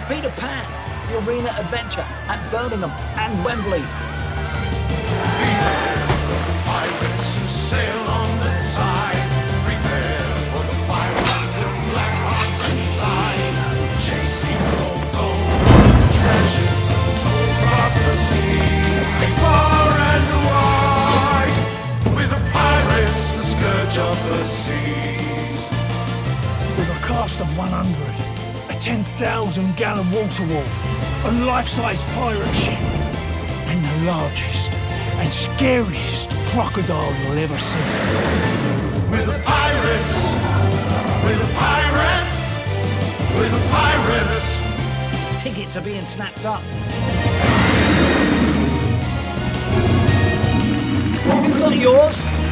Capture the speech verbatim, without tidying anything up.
Peter Pan, the Arena Adventure at Birmingham and Wembley. Pirates who sail on the tide, prepare for the pirates with black hearts inside, chasing gold, gold, treasures untold across the sea, far and wide, with the pirates, the scourge of the seas. With a cast of one hundred, a ten thousand gallon water wall, a life-size pirate ship, and the largest and scariest crocodile you'll ever see. We're the pirates! We're the pirates! We're the pirates! Tickets are being snapped up. Got yours?